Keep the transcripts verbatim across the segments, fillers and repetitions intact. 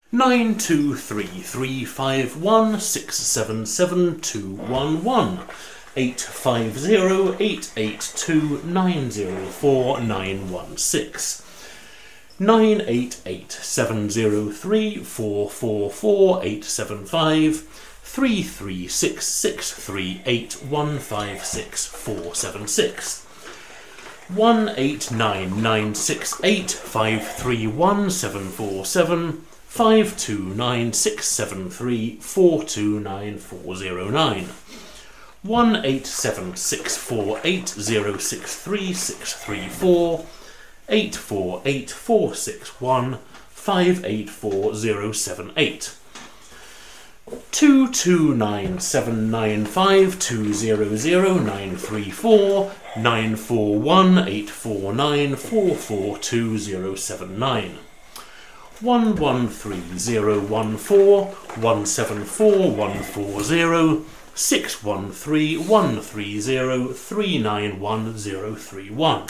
nine two three three five one six seven seven two one one, eight five zero eight eight two nine zero four nine one six, nine eight eight seven zero three four four four eight seven five, three three six six three eight one five six four seven six, one eight nine nine six eight five three one seven four seven, five two nine six seven three four two nine four zero nine, one eight seven six four eight zero six three six three four, eight four eight four six one five eight four zero seven eight, two two nine seven nine five two zero zero nine three four, nine four one eight four nine four four two zero seven nine, one one three zero one four one seven four one four zero, six one three one three zero three nine one zero three one,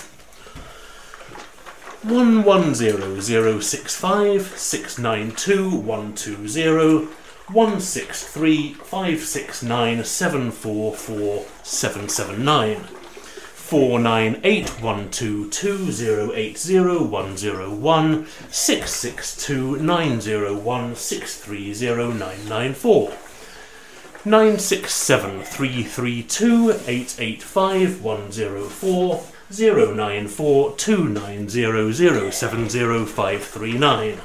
one one zero zero six five six nine two one two zero, one six three five six nine seven four four seven seven nine, four nine eight one two two zero eight zero one zero one, six six two nine zero one six three zero nine nine four, nine six seven three three two eight eight five one zero four, zero nine four two nine zero zero seven zero five three nine,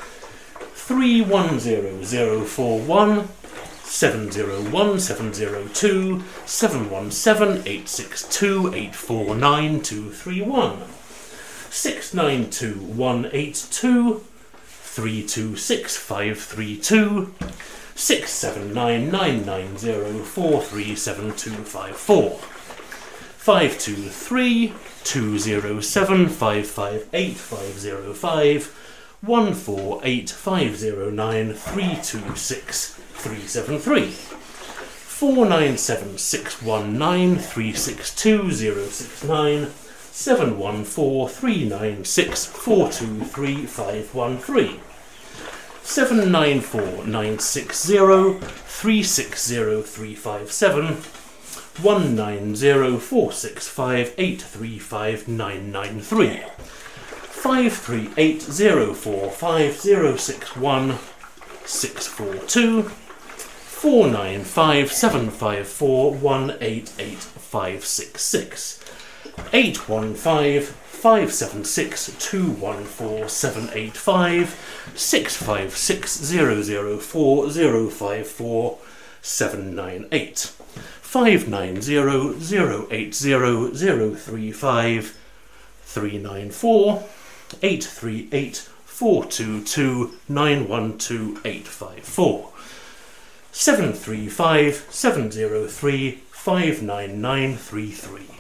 three one zero zero four one seven zero one seven zero two, seven one seven eight six two eight four nine two three one, six nine two one eight two three two six five three two, six seven nine nine nine zero four three seven two five four, five two three two zero seven five five eight five zero five, one four eight five zero nine three two six three seven three, four nine seven six one nine three six two zero six nine, seven one four three nine six four two three five one three, seven nine four nine six zero three six zero three five seven, one nine zero four six five eight three five nine nine three, five three eight zero four five zero six one six four two, four nine five seven five four one eight eight five six six, eight one five five seven six two one four seven eight five, six five six zero zero four zero five four seven nine eight, five nine zero zero eight zero zero three five three nine four, eight three eight four two two nine one two eight five four, seven three five seven zero three five nine nine three three.